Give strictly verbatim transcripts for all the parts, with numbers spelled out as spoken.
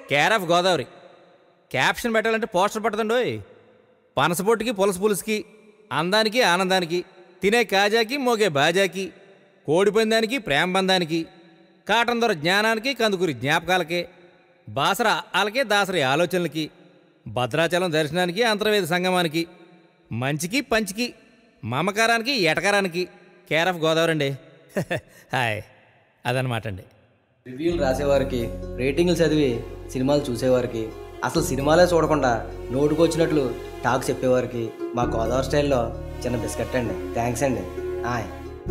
Care of Godavari. Caption పెట్టాలంటే poster పట్టదండోయ్. పనసపొట్టుకి పులస పులుసుకి, అందానికి ఆనందానికి, తినే కాజాకి మోగే బాజాకి, కోడిపందానికి ప్రేమ బంధానికి, కాటన్ దొర జ్ఞానానికి కందుకూరి జ్ఞాపకాలకే, బాసర ఆలకే దాసరి ఆలోచనలకి, భద్రాచలం దర్శనానికి అంతర్వేద సంగమానికి, మంచికి పంచికి, మమకారానికి ఎటకారానికి కేర్ ఆఫ్ గోదావరి అండి. హాయ్, అదనమాట అండి. రివ్యూలు రాసేవారికి, రేటింగ్లు చదివి సినిమాలు చూసేవారికి, అసలు సినిమాలే చూడకుండా నోటుకొచ్చినట్లు టాక్ చెప్పేవారికి మా గోదావరి స్టైల్లో చిన్న బిస్కెట్ అండి. థ్యాంక్స్ అండి. హాయ్.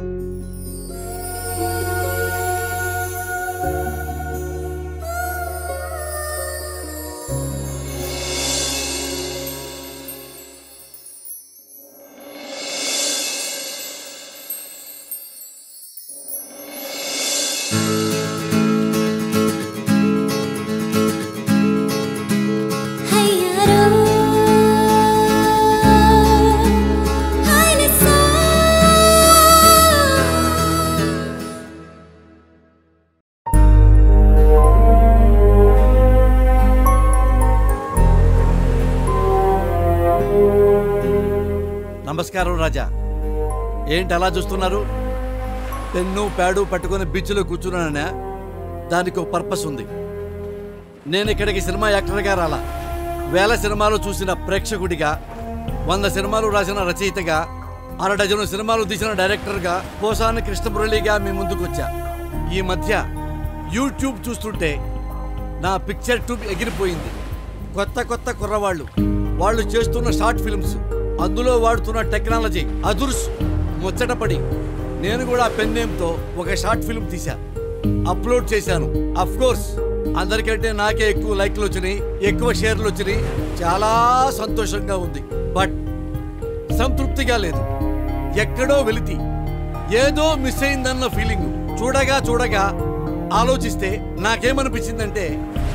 నమస్కారం రాజా. ఏంటి అలా చూస్తున్నారు? పెన్ను ప్యాడు పట్టుకుని బీచ్లో కూర్చున్నానా? దానికి ఒక పర్పస్ ఉంది. నేను ఇక్కడికి సినిమా యాక్టర్గా రాలా. వేల సినిమాలు చూసిన ప్రేక్షకుడిగా, వంద సినిమాలు రాసిన రచయితగా, అర డజను సినిమాలు తీసిన డైరెక్టర్గా, పోసాని కృష్ణమురళిగా మీ ముందుకు వచ్చా. ఈ మధ్య యూట్యూబ్ చూస్తుంటే నా పిక్చర్ ట్యూబ్ ఎగిరిపోయింది. కొత్త కొత్త కుర్రవాళ్ళు, వాళ్ళు చేస్తున్న షార్ట్ ఫిల్మ్స్, అందులో వాడుతున్న టెక్నాలజీ అదుర్స్ ముచ్చటపడి నేను కూడా పెన్నేమ్తో ఒక షార్ట్ ఫిల్మ్ తీసా, అప్లోడ్ చేశాను. అఫ్ కోర్స్ అందరికంటే నాకే ఎక్కువ లైక్లు వచ్చినాయి, ఎక్కువ షేర్లు వచ్చినాయి. చాలా సంతోషంగా ఉంది. బట్ సంతృప్తిగా లేదు. ఎక్కడో వెలితి, ఏదో మిస్ అయిందన్న ఫీలింగ్. చూడగా చూడగా ఆలోచిస్తే నాకేమనిపించిందంటే,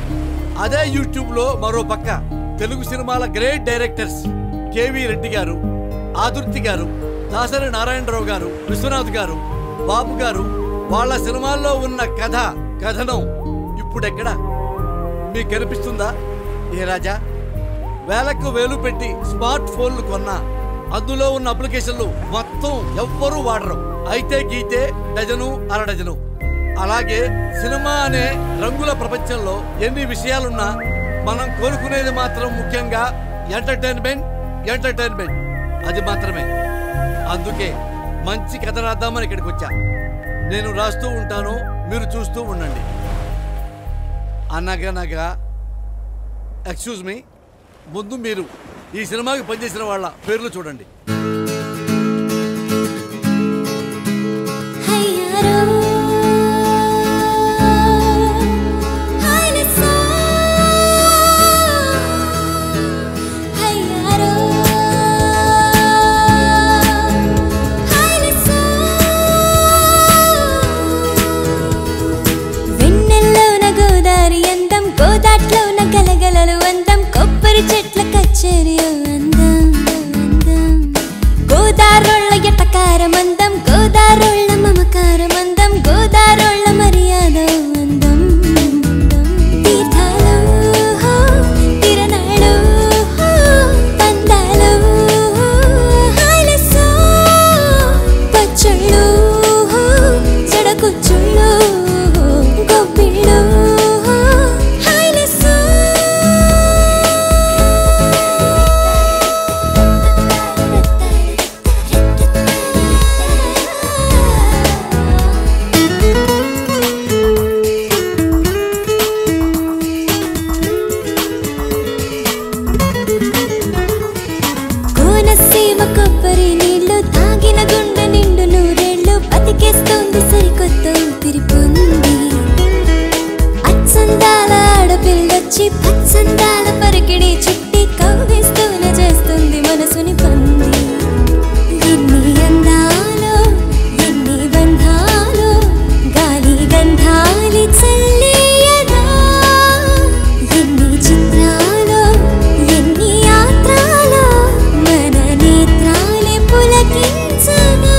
అదే యూట్యూబ్లో మరో పక్క తెలుగు సినిమాల గ్రేట్ డైరెక్టర్స్ కేవీ రెడ్డి గారు, ఆదుర్తి గారు, దాసరి నారాయణరావు గారు, విశ్వనాథ్ గారు, బాబు గారు, వాళ్ళ సినిమాల్లో ఉన్న కథ కథనం ఇప్పుడెక్కడ మీకు కనిపిస్తుందా? ఏ రాజా, వేలకు వేలు పెట్టి స్మార్ట్ ఫోన్లు కొన్నా అందులో ఉన్న అప్లికేషన్లు మొత్తం ఎవ్వరూ వాడరు. అయితే గీతే డజను అర డజను. అలాగే సినిమా అనే రంగుల ప్రపంచంలో ఎన్ని విషయాలున్నా మనం కోరుకునేది మాత్రం ముఖ్యంగా ఎంటర్టైన్మెంట్ ఎంటర్టైన్మెంట్ అది మాత్రమే. అందుకే మంచి కథ రాద్దామని ఇక్కడికి వచ్చా. నేను రాస్తూ ఉంటాను, మీరు చూస్తూ ఉండండి. అనగనగా ఎక్స్క్యూజ్ మీ, ముందు మీరు ఈ సినిమాకి పనిచేసిన వాళ్ళ పేర్లు చూడండి. చెట్ల కచ్చేరి అందం అందం, గోదారోళ్ళ ఎటకారం అందం, గోదారోళ్ళ మమకారం అందం, గోదారోళ్ళ మర్యాద అందం. తీర్థాలు తిరణాలు పందాలు హాలసో పచ్చళ్ళు జడకుచ్చుళ్ళు గొప్పిళ్ళు పచ్చందాల పరికిడి చుట్టి కవ్విస్తూనే చేస్తుంది మనసుని పంది. ఎన్ని అందాలో ఎన్ని బంధాలు గాలి గంధాలి చల్లియదా, ఎన్ని చిత్రాలు ఎన్ని యాత్రలో మన నేత్రాలే పులకించగా.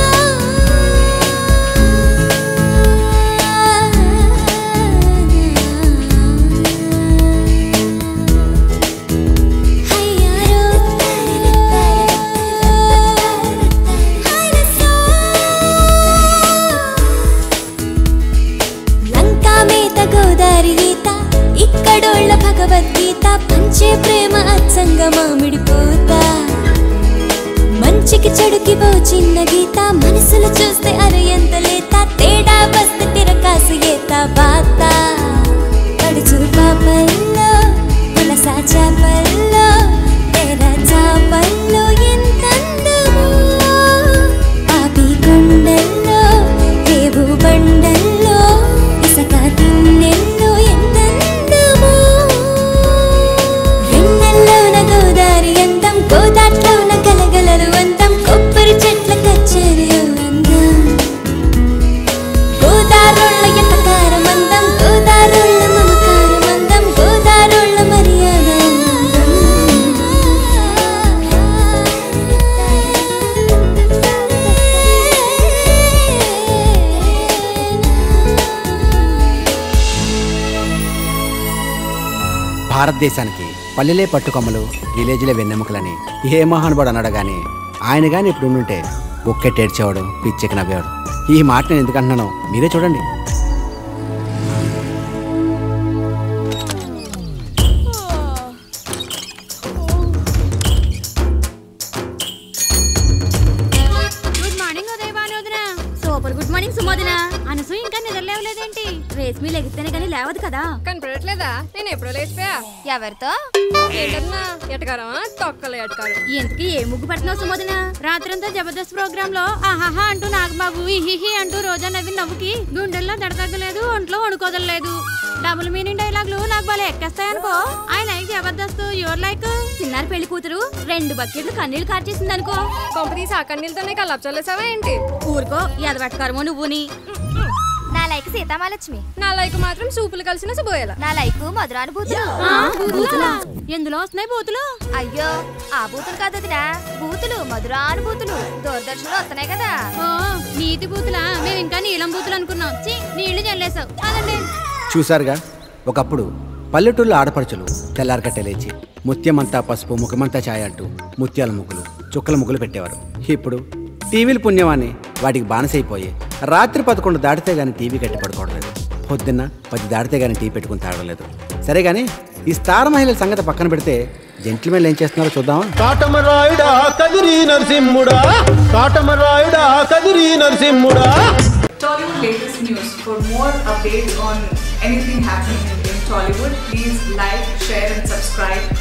చెడుకి ఓ చిన్న గీత మనసులు చూస్తే అరు ఎంత లేత తేడా వస్తే తిరకాసు ఏత బాత పడుచు పాపల్లో పులసా చాపల్లో తెర చాపల్లో ఎంతందమో పాపి కొండల్లో రేవు బండల్లో ఇసక తిన్నెల్లో ఎంతందమో వెన్నెల్లోన గోదారి అందం గోదాట్లోన గలగలలు అందం కొబ్బరి చెట్ల కచ్చేరియో అందం గోదారోళ్ళ ఎటకారం అందం గోదారోళ్ళ మమకారం అందం గోదారోళ్ళ మర్యాద భారతదేశానికి పల్లెలే పట్టుకొమ్మలు విలేజ్లే వెన్నెముకలని ఏ మహానుభావుడు అన్నాడు కానీ ఆయన కానీ ఇప్పుడు ఉండుంటే ఒక్కెట్టేడ్చేవాడు పిచ్చెకి నవ్వేవాడు. ఈ మాట నేను ఎందుకు అంటున్నానో మీరే చూడండి. గుడ్ మార్నింగ్ ఉదయవాణి వదిన. సూపర్ గుడ్ మార్నింగ్ సుమోదిన. అనసు ఇంకా నిద్రలేవలేదేంటి? రేస్మి లెగిస్తేనే కానీ లేవదు కదా. కనపడట్లేదా? నేను ఎప్పుడో లేచిపోయా. ఎవరితో? ఏంటన్నా ఎటకారమా తొక్కలు ఎటకారం. ఎందుకు ఏ ముగ్గు పడుతున్నావు సుమోదిన? రాత్రంతా జబర్దస్త్ ప్రోగ్రామ్ లో ఆహాహా అంటూ నాగబాబు ఇహిహి అంటూ రోజా నవ్వి నవ్వుకి గుండెల్లో దడతగ్గలేదు, ఒంట్లో వణుకోదలేదు. డబుల్ మీనింగ్ డైలాగులు నాకు బాగా ఎక్కేస్తాయనుకో. I like Jabardasth, your like. చిన్నారి పెళ్లి కూతురు రెండు బకెట్లు కన్నీళ్లు కార్చేసింది అనుకో. కొంపతీసి ఆ కన్నీళ్ళతోనే కల్లాపు చల్లేసావా ఏంటి? ఊరుకో ఎదవెట్టకరమో నువ్వుని. నా లైక్ సీతామాలక్ష్మి. నా లైక్ మాత్రం సూపులు కలిసిన సుబోయేలా. నా లైక్ మధురానుభూతులు. ఎందులో వస్తున్నాయి బూతులు? అయ్యో ఆ బూతులు కాదు వదినా, బూతులు మధురానుభూతులు దూరదర్శన్లో వస్తున్నాయి కదా. ఓ నీతి బూతులా? మేము ఇంకా నీలం బూతులు అనుకున్నాం. చి నీళ్లు చల్లేసావు. అదండి చూసారుగా, ఒకప్పుడు పల్లెటూళ్ళ ఆడపడుచులు తెల్లారకట్ట లేచి ముత్యమంతా పసుపు ముఖమంతా ఛాయ అంటూ ముత్యాల ముగ్గులు చుక్కల ముగ్గులు పెట్టేవారు. ఇప్పుడు టీవీలు పుణ్యమాని వాటికి బానిసైపోయి రాత్రి పదకొండు దాటితే గానీ టీవీ కట్టి పడుకోవడం లేదు, పొద్దున్న పది దాటితే గానీ టీ పెట్టుకుని తాగడం లేదు. సరే కానీ ఈ స్టార్ మహిళల సంగతి పక్కన పెడితే జెంట్మెన్లు ఏం చేస్తున్నారో చూద్దామా. కాటమరాయుడా Kadiri నరసింహుడా, కాటమరాయుడా Kadiri నరసింహుడా. Tollywood latest news. For more updates on anything happening in Tollywood, please like, share and subscribe